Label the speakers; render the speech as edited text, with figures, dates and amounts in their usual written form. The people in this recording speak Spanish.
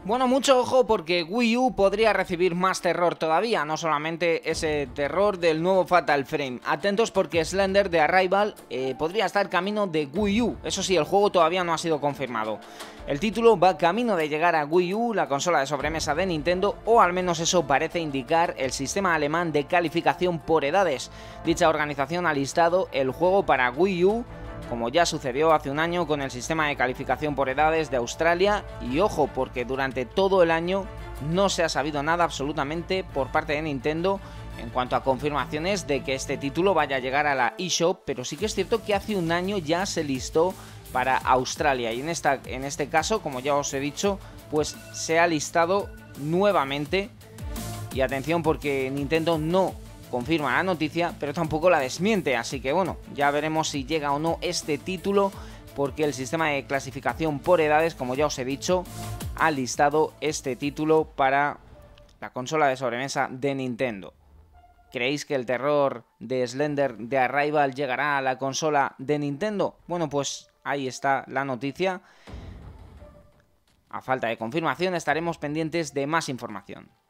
Speaker 1: Bueno, mucho ojo porque Wii U podría recibir más terror todavía, no solamente ese terror del nuevo Fatal Frame. Atentos porque Slender de Arrival podría estar camino de Wii U, eso sí, el juego todavía no ha sido confirmado. El título va camino de llegar a Wii U, la consola de sobremesa de Nintendo, o al menos eso parece indicar el sistema alemán de calificación por edades. Dicha organización ha listado el juego para Wii U, como ya sucedió hace un año con el sistema de calificación por edades de Australia, y ojo porque durante todo el año no se ha sabido nada absolutamente por parte de Nintendo en cuanto a confirmaciones de que este título vaya a llegar a la eShop, pero sí que es cierto que hace un año ya se listó para Australia y en este caso, como ya os he dicho, pues se ha listado nuevamente. Y atención porque Nintendo no confirma la noticia, pero tampoco la desmiente, así que bueno, ya veremos si llega o no este título, porque el sistema de clasificación por edades, como ya os he dicho, ha listado este título para la consola de sobremesa de Nintendo. ¿Creéis que el terror de Slender de Arrival llegará a la consola de Nintendo? Bueno, pues ahí está la noticia. A falta de confirmación estaremos pendientes de más información.